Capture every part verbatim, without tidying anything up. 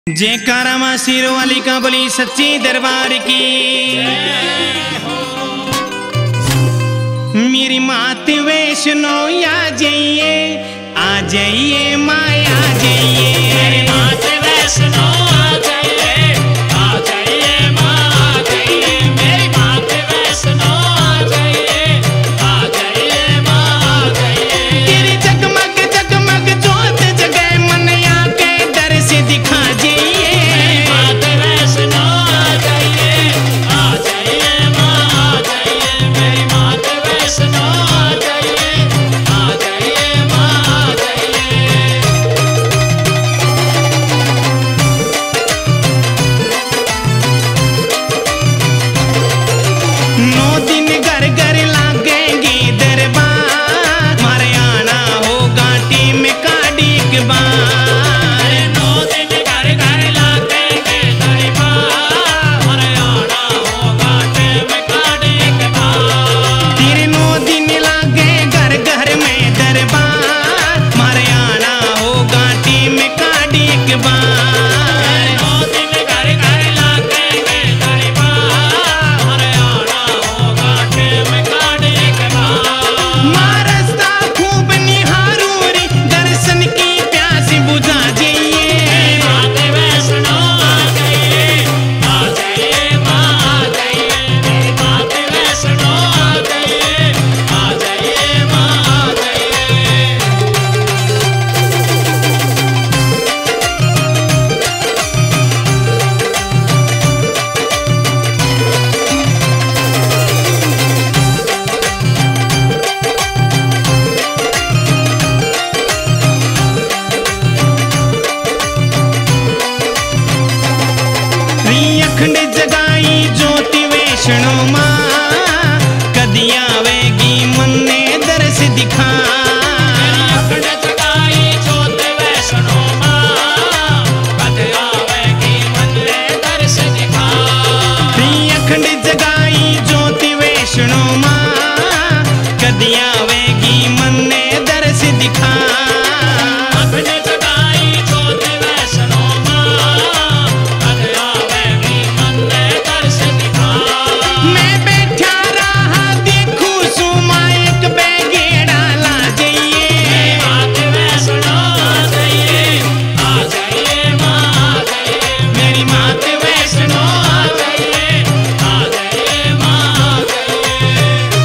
जयकारा मां सिरों वाली का बोली सच्ची दरबार की। मेरी मात वैष्णो आ जाइए, आ जाइए माया जाइए। मेरी मात वैष्णो आ जाइए, आ जाइए माँ आ जाइए। मेरी मात वैष्णो आ जाइए, आ जाइए माँ आ जाइए। तेरी जगमग जगमग जोत जगह मन आके दर से दिखा जाइए। मेरी मात वैष्णो आ जाइए, आ जाइए माँ आ जाइए। मेरी मात वैष्णो आ जाइए, आ जाइए माँ आ जाइए। नौ दिन घर घर लागेंगे दरबार, मारे आना होगा टीम का डीक बार। नौ दिन घर घर लागेंगे दरबार, हमारे आना होगा टेम का डेक बार। तेरे नौ दिन लागे घर घर में दरबार, मारे आना होगा टीम का डीक बार। नौ दिन घर घर लागेंगे दरबार, हमारे आना होगा टेम का डेक बार। मारस्ता खूब निहारू रे, दर्शन की प्यास बुझा जाइए। मेरी मात वैष्णो आ जाइए, आ जाइए माँ आ जाइए। मेरी मात वैष्णो आ जाइए, आ जाइए माँ आ जाइए। अखंड जगाई ज्योति वैष्णो माँ, कदी आवेगी मन ने दर्श दिखा। अखंड जगाई ज्योत वैष्णो माँ, कद आवेगी मन ने दर्श दिखा। अखंड जगाई ज्योति वैष्णो माँ, कदी आवेगी मन ने दर्श दिखा। अखंड जगाई ज्योत वैष्णो माँ, कद आवेगी मन ने दर्श दिखा। मैं बैठा रहा देखूं सुमा एक बैगेड़ा ला जाइए। मेरी मात वैष्णो आ जाइए, आ जाइए माँ आ जाइए। मेरी मात वैष्णो आ जाइए, आ जाइए माँ आ जाइए।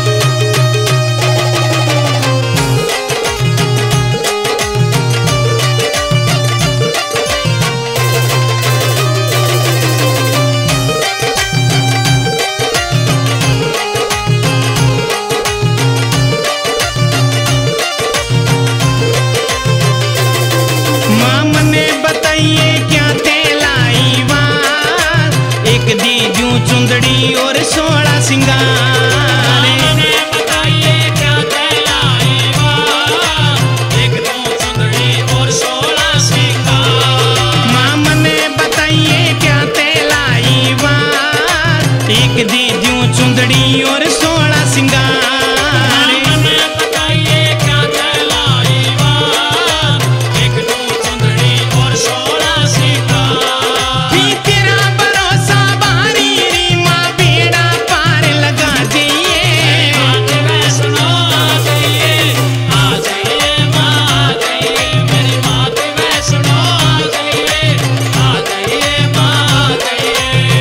माँ मने बताइए क्या तेलाई बात, एक दीजू चुंदड़ी और सोलह सिंगार। मैंने बताइए क्या कहलाई बात, एक दो चुंदड़ी और सोलह सिंगार। माँ मने बताइए क्या तेलाई बात, एक दीजू चुंदड़ी और सोलह सिंगार। मैंने बताइए क्या कहलाई बात, एक दो चुंदड़ी और सोलह सिंगार। भी तेरा भरोसा भारी री माँ, बेड़ा पार लगा जाइए। मात वैष्णो आ जाइए, आ जाइए माँ आ जाइए। मेरी मात वैष्णो आ जाइए, आ जाइए माँ आ जाइए।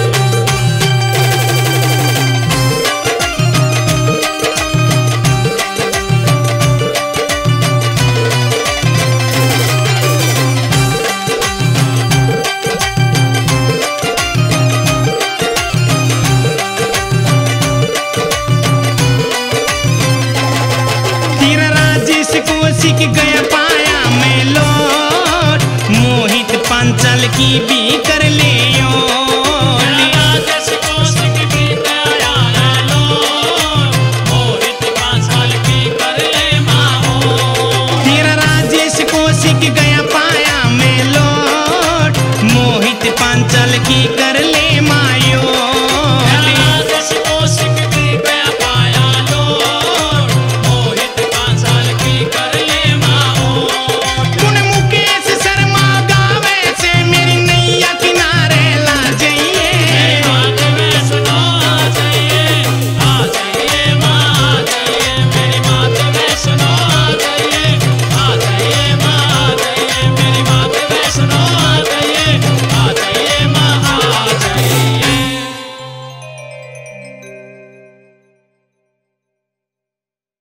तेरा राजेश को सीख गया पाया मैं लौट, मोहित पांचल की भी कर ले राजेश कौशिक भी गया है लोट, मोहित पांचाल की कर ले माहो। तेरा राजेश को सीख गया पाया मैं लौट, मोहित पांचल की कर ले